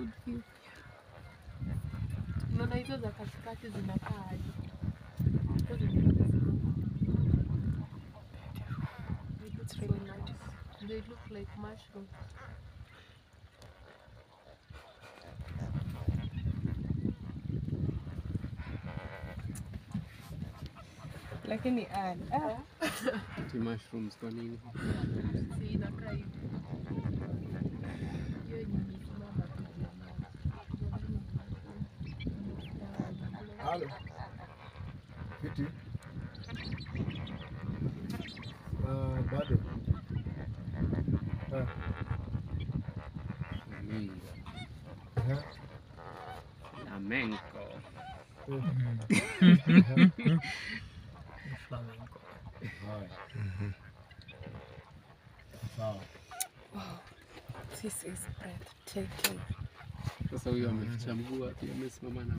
good view. Unaona hizo za katikati zinakaa aje? It's really nice. They look like mushrooms. Lakini ati mushrooms kwa nini? Si inakaa hivi. Hiyo ni mama tu. Halo. Kiti. Bado. Flamenco. Flamingo. Sawa. wow, this is breathtaking. Sasa huyo ameficha mguu wapi? Amesimama na